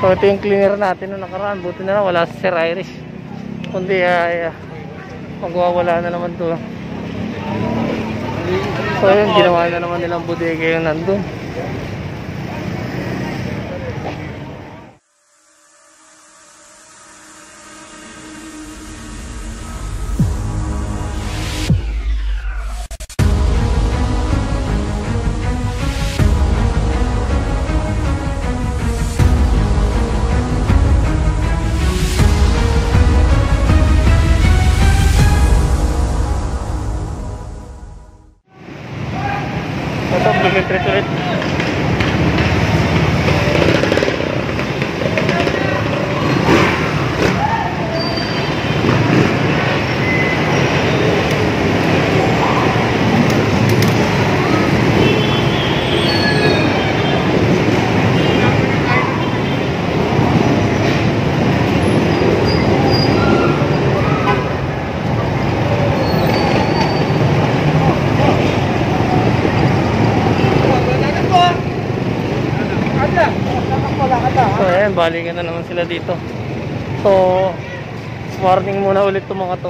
So ito yung cleaner natin na nakaraan. Buti na lang wala si Sir Irish, kundi magwawala na naman to. So yun, ginawa na naman nilang bodega yung nandun. Ito, bumibrit ulit. So ayan, balikan na naman sila dito. So warning muna ulit itong mga to.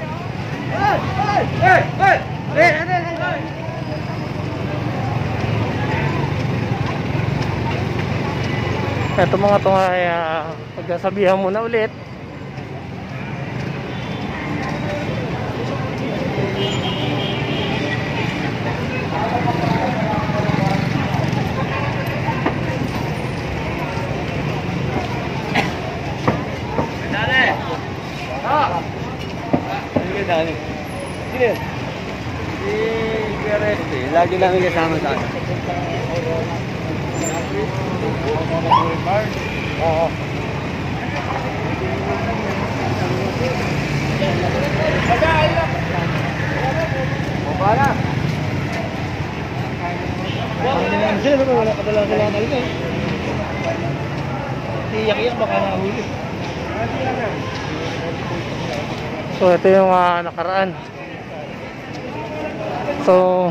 Ito mga to ay pagsasabihan muna ulit. Sino? Si Garete. Lagi namin kasama sa akin. Oo. Bala. Sino ba wala kadala sila kanina? Iyak-iyak baka nahuli. So ito yung nakaraan. So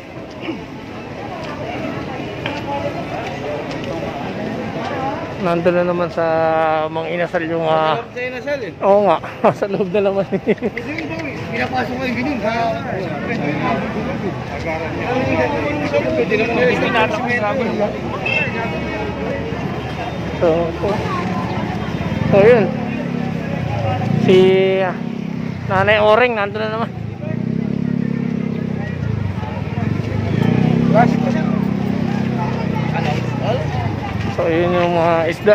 nandun na naman sa mga inasal yung oo nga, sa loob na naman. Pinapasok ko yung ganun sa so yun, si Nanay Oreng nandun na naman. So yun yung mga isda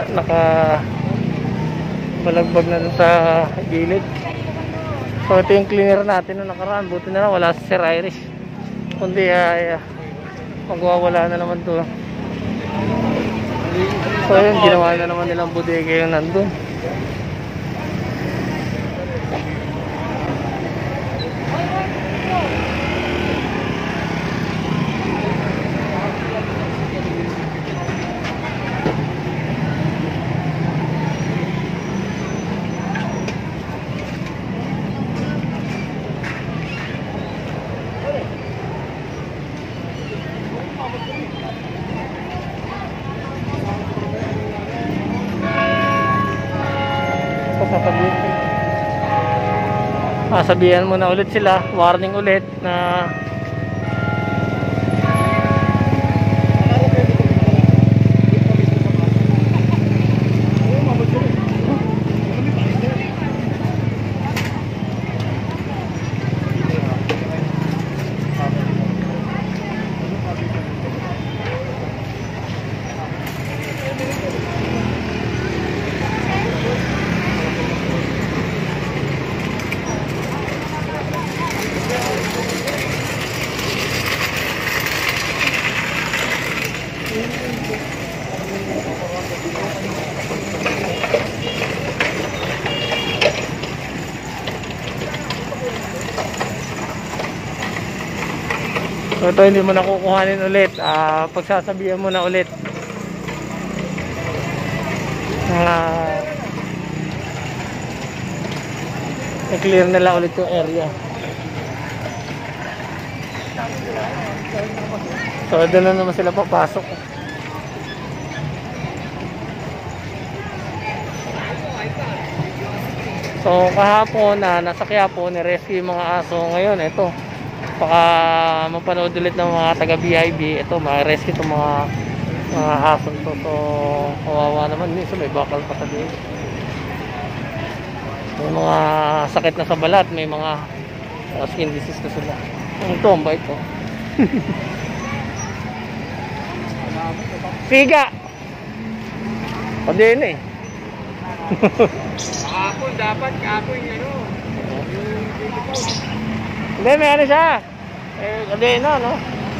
balagbag na dun sa gilid. So ito yung cleaner natin na nakaraan. Buti na lang wala si Sir Irish, kundi magwawala na naman to. So yun, ginawa na naman nilang bodega yung nandun. Sabihan mo na ulit sila, warning ulit na so ito hindi mo nakukuhanin ulit. Pagsasabihan mo na ulit i-clear nila ulit yung area. So doon na naman sila papasok. So kahapon na nasa Quiapo ni-rescue yung mga aso. Ngayon ito, baka mapanood ulit ng mga taga BIB. Ito, ma-rescue itong mga aso to. So kawawa naman, minsan may bakal pa sa din. May mga sakit na sa balat, may mga skin disease na sila. Ito, ang bait ko. Piga! Padin eh. Kahapon, dapat kahapon yung ano. Hindi, may ano siya. Kadena, no?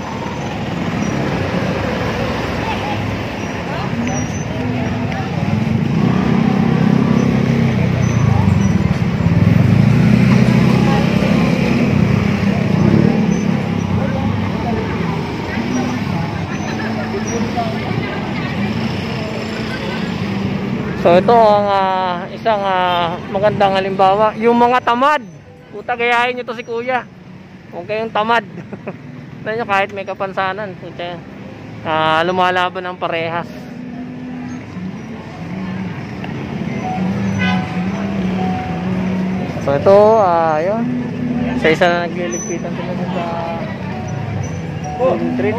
So ito ang isang magandang halimbawa, yung mga tamad. Puta, gayahin nyo to si kuya. Kung kayong tamad. Nyo, kahit may kapansanan, puta, lumalaban ng parehas. So ito, yun. Isa na nagliligpitan sila sa street.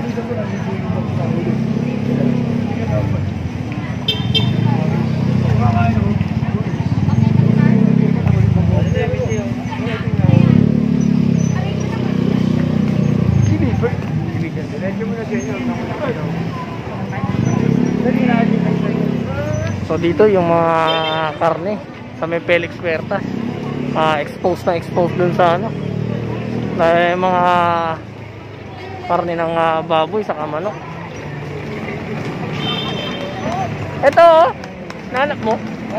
So dito yung mga karne sa may Felix Huertas, exposed dun sa ano, na mga karne ng baboy sa manok. Ito oh, nanap mo.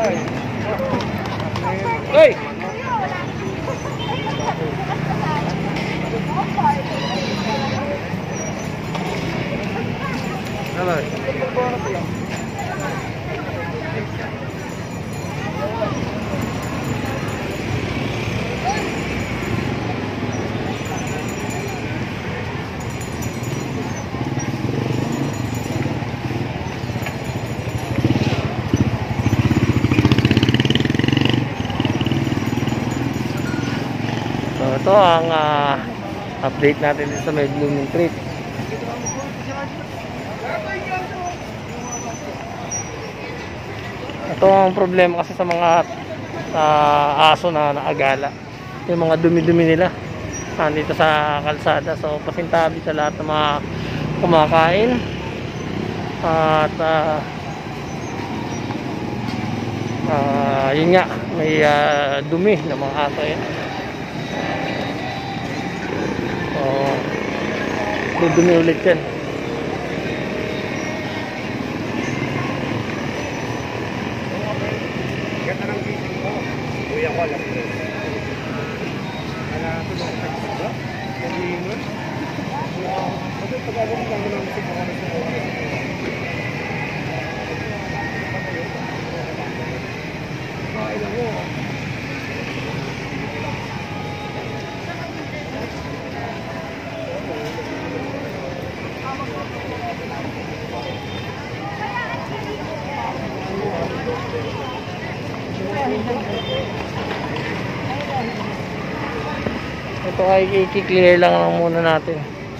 Hey! Hello. So ito ang update natin sa may Blooming Treat. Ito ang problema kasi sa mga aso na naagala, yung mga dumi-dumi nila dito sa kalsada. So pasintabi sa lahat ng mga kumakain at yun nga, may dumi ng mga aso yan. So dudumi ulit yan. Kuya ko alam ko. Ala ito lang sa ba? Hindi mo. Kasi pag-alam mo lang ng musik ako sa oras. Kailan mo? Ito ay i-clear lang muna natin.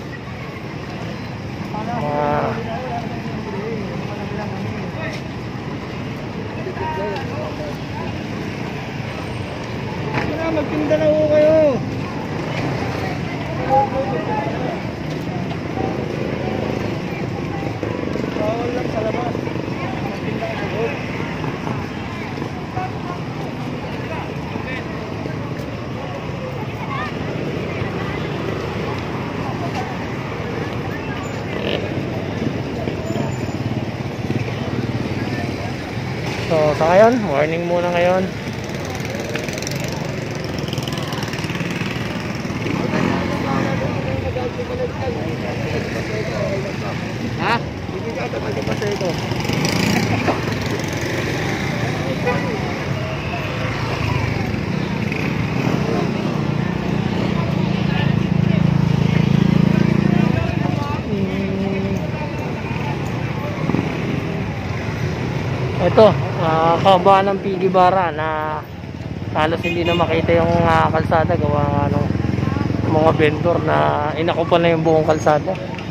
Magtinda na ho kayo. Bawal lang sa labas. Magtinda ka sa loob. So sa ngayon, morning muna ngayon. Ha? Hindi ka ata magpapasa ito. Ito, kabaan ng Pigibara na halos hindi na makita yung kalsada gawa ng mga vendor na inakupan na yung buong kalsada.